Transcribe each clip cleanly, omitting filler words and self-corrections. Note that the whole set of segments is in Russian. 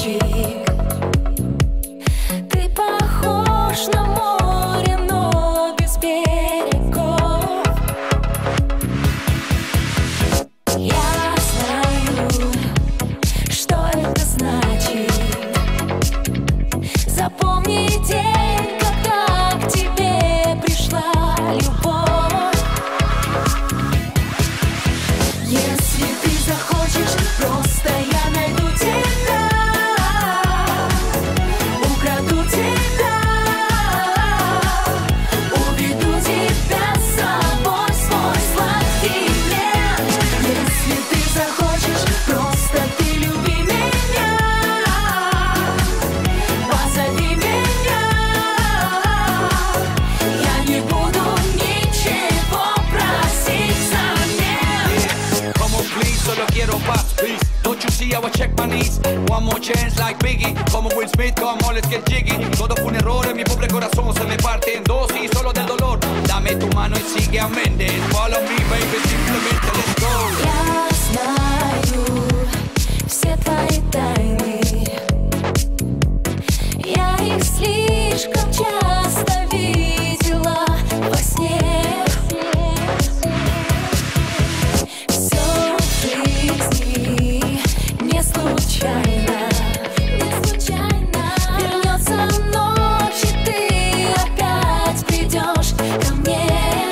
мальчик. Ты похож на море, но без берегов. Я знаю, что это значит. Запомни день, когда к тебе пришла любовь. Если ты захочешь, просто я найду тебя, украду тебя, уведу тебя с собой в свой сладкий плен. Если ты захочешь, просто ты люби меня, позови меня, я не буду ничего просить взамен. Come on please, solo quiero paz, please. Don't you see how I check my knees? One more chance like Biggie. Como Will Smith, come on, let's get jiggy. Todo fue un error, en mi pobre corazón se me parte en dos y solo del dolor. Dame tu mano y sigue a Méndez. Follow me, baby, simplemente let's go. Я знаю все твои тайны. Я их слишком часто видела во сне. Все в жизни не случайно. Вернется ночь, и ты опять придешь ко мне.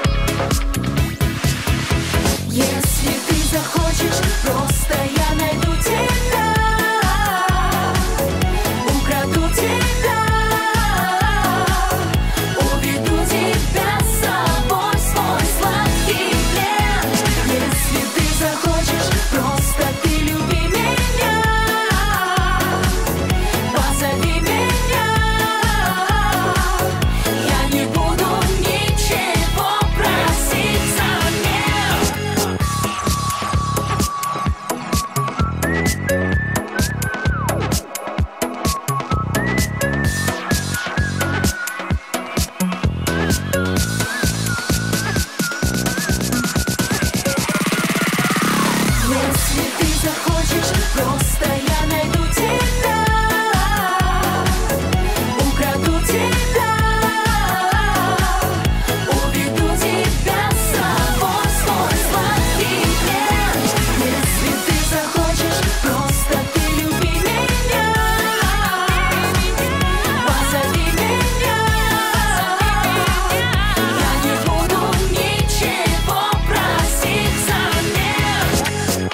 Если ты захочешь, просто я найду тебя, украду тебя, уведу тебя с собой в свой сладкий плен. Если ты захочешь, просто ты люби меня, позови меня, я не буду ничего просить взамен. Если ты захочешь, просто я найду тебя, украду тебя, уведу тебя с собой в свой сладкий плен. Если ты захочешь, просто ты люби меня, позови меня, я не буду ничего просить взамен.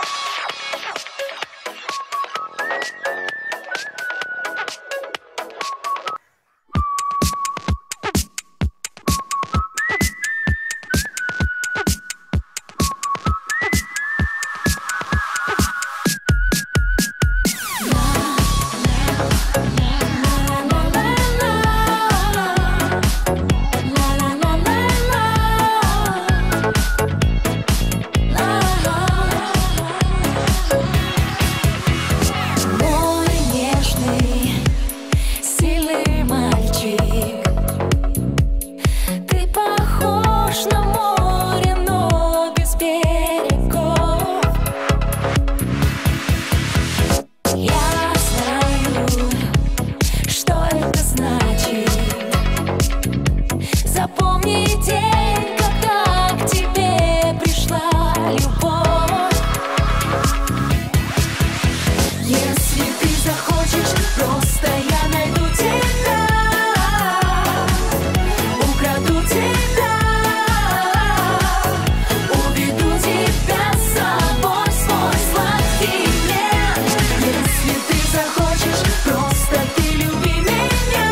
Мой нежный, сильный мальчик. Ты похож на море, но без берегов. Я знаю, что это значит. Запомни день, когда к тебе пришла любовь. Если ты захочешь, просто я найду тебя, украду тебя, уведу тебя с собой в свой сладкий плен. Если ты захочешь, просто ты люби меня,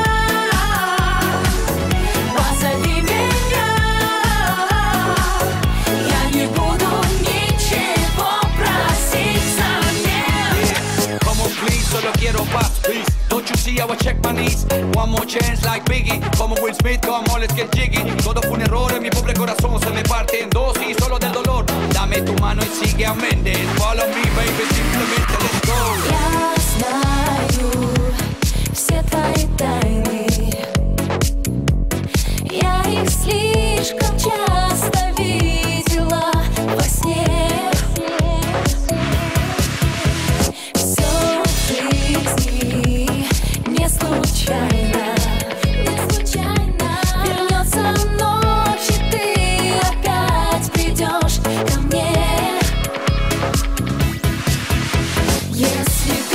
позови меня, я не буду ничего просить взамен. Come on please, solo quiero paz, please. Don't you see how I check my knees? One more chance like Biggie. Como Will Smith, come on, let's get jiggy. Todo fue un error, en mi pobre corazón se me parte en dos y solo del dolor. Dame tu mano y sigue a Méndez. Follow me, baby, simplemente let's go. Я знаю все твои тайны. Я их слишком часто видела во сне. Все в жизни Если ты